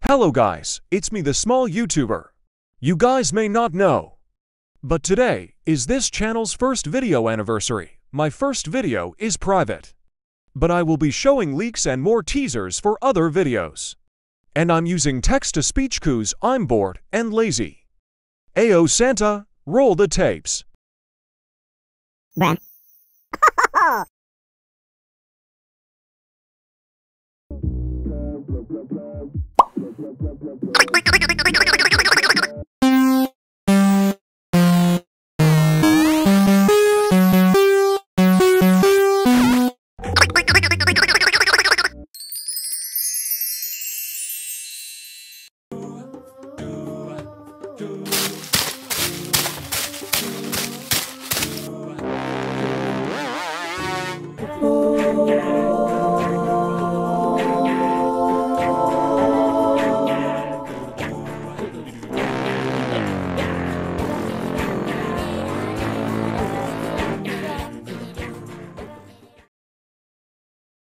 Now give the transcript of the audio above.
Hello guys, it's me the small YouTuber. You guys may not know, but today is this channel's first video anniversary. My first video is private, but I will be showing leaks and more teasers for other videos. And I'm using text-to-speech 'cause I'm bored and lazy. Ayo Santa, roll the tapes. Bruh.